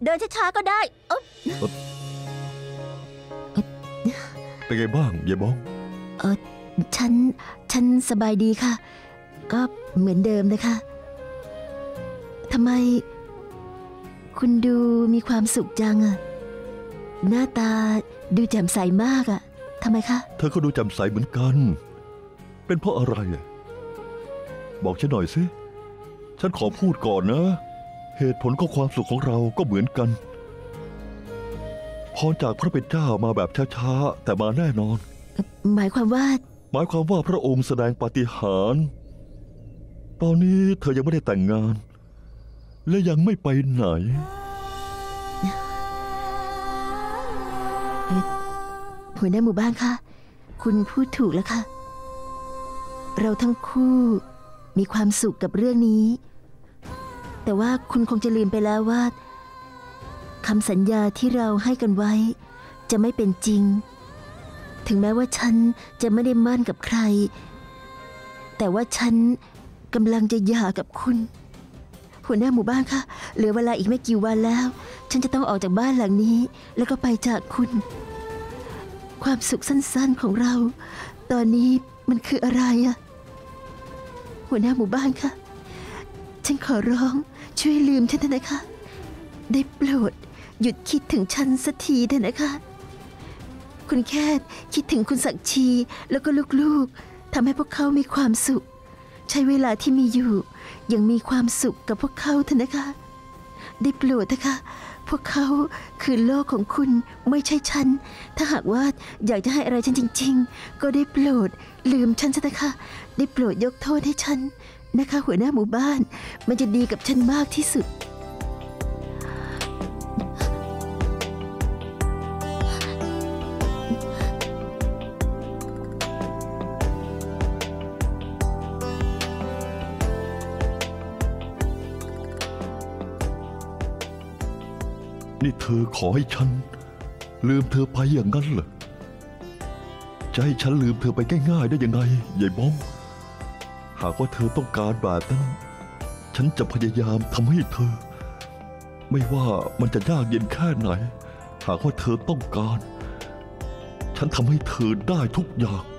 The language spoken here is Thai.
เดินช้าๆก็ได้เป็นไงบ้างยายบ้องฉันสบายดีค่ะก็เหมือนเดิมนะคะทำไมคุณดูมีความสุขจังอะหน้าตาดูแจ่มใสมากอะทำไมคะเธอก็ดูแจ่มใสเหมือนกันเป็นเพราะอะไรบอกฉันหน่อยสิฉันขอพูดก่อนนะเหตุผลของความสุขของเราก็เหมือนกันพรจากพระเป็นเจ้ามาแบบช้าๆแต่มาแน่นอนหมายความว่าพระองค์แสดงปาฏิหาริย์ตอนนี้เธอยังไม่ได้แต่งงานและยังไม่ไปไหนหัวหน้าหมู่บ้านคะคุณพูดถูกแล้วค่ะเราทั้งคู่มีความสุขกับเรื่องนี้แต่ว่าคุณคงจะลืมไปแล้วว่าคำสัญญาที่เราให้กันไว้จะไม่เป็นจริงถึงแม้ว่าฉันจะไม่ได้มั่นกับใครแต่ว่าฉันกำลังจะหย่ากับคุณหัวหน้าหมู่บ้านคะเหลือเวลาอีกไม่กี่วันแล้วฉันจะต้องออกจากบ้านหลังนี้แล้วก็ไปจากคุณความสุขสั้นๆของเราตอนนี้มันคืออะไรอะหัวหน้าหมู่บ้านคะฉันขอร้องช่วยลืมฉันเถอะนะคะได้โปรดหยุดคิดถึงฉันสักทีเถอะนะคะคุณแค่คิดถึงคุณศักดิ์ชีแล้วก็ลูกๆทำให้พวกเขามีความสุขใช้เวลาที่มีอยู่ยังมีความสุขกับพวกเขาเถอะนะคะได้โปรดเถอะค่ะพวกเขาคือโลกของคุณไม่ใช่ฉันถ้าหากว่าอยากจะให้อะไรฉันจริงๆก็ได้โปรดลืมฉันซะเถอะค่ะได้โปรดยกโทษให้ฉันนะคะหัวหน้าหมู่บ้านมันจะดีกับฉันมากที่สุดนี่เธอขอให้ฉันลืมเธอไปอย่างนั้นเหรอจะให้ฉันลืมเธอไปง่ายๆได้ยังไงยายบ้องหากว่าเธอต้องการแบบนั้นฉันจะพยายามทำให้เธอไม่ว่ามันจะยากเย็นแค่ไหนหากว่าเธอต้องการฉันทำให้เธอได้ทุกอย่าง